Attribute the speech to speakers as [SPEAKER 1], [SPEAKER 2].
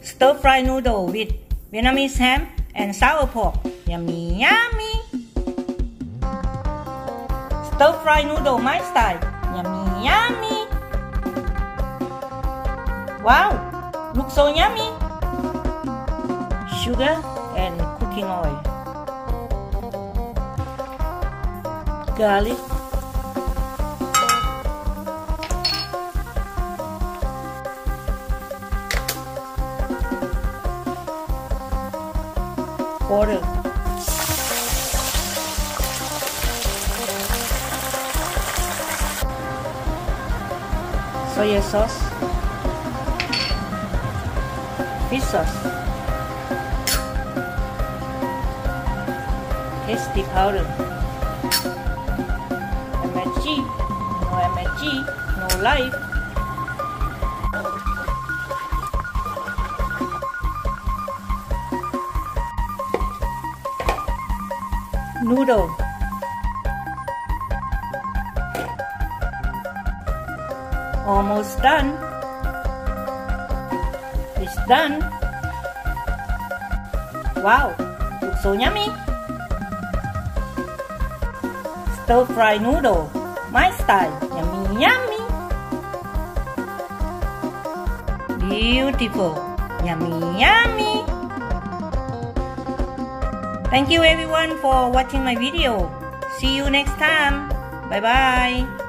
[SPEAKER 1] Stir-fry noodle with Vietnamese ham and sour pork. Yummy, yummy! Stir-fry noodle my style. Yummy, yummy! Wow! Looks so yummy! Sugar and cooking oil. Garlic. Water. Soy sauce. Fish sauce. Tasty powder. MSG. No MSG, no life. Noodle. Almost done. It's done. Wow, looks so yummy. Stir-fry noodle, my style. Yummy, yummy. Beautiful. Yummy, yummy. Thank you everyone for watching my video. See you next time. Bye bye.